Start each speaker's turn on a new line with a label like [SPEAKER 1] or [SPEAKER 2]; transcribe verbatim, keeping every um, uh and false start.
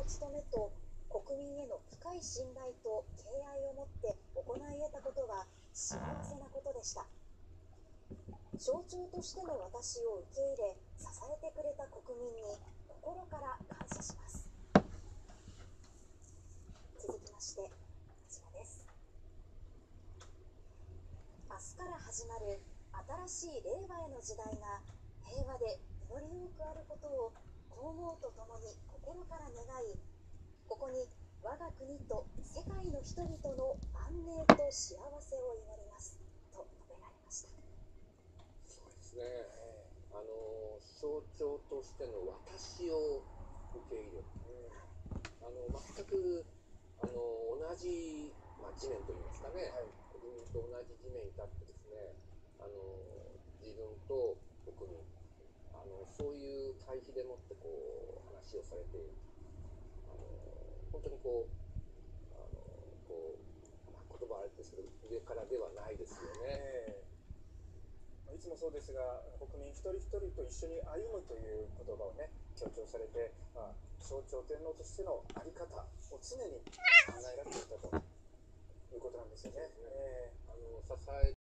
[SPEAKER 1] 務めと国民への深い信頼と敬愛を持って行い得たことは幸せなことでした。象徴としての私を受け入れ支えてくれた国民に心から感謝します。続きましてこちらです。明日から始まる新しい令和への時代が平和で実り多くあることを皇后と共に心から願い、ここに我が国と世界の人々の安寧と幸せを祈りますと述べられました。
[SPEAKER 2] そうですね、あの象徴としての私を受け入れる、あの全くあの同じ、まあ、地面といいますかね、はい、国民と同じ地面に立ってですね、あの自分と国民、あのそういう対比でもってこう話をされている、あの本当にこうあのこう、まあ、言葉あれですけど上からではないですよね。
[SPEAKER 3] いつもそうですが、国民一人一人と一緒に歩むという言葉をね強調されて、まあ、象徴天皇としての在り方を常に考えられていたということなんですよね。
[SPEAKER 2] えー、あの支え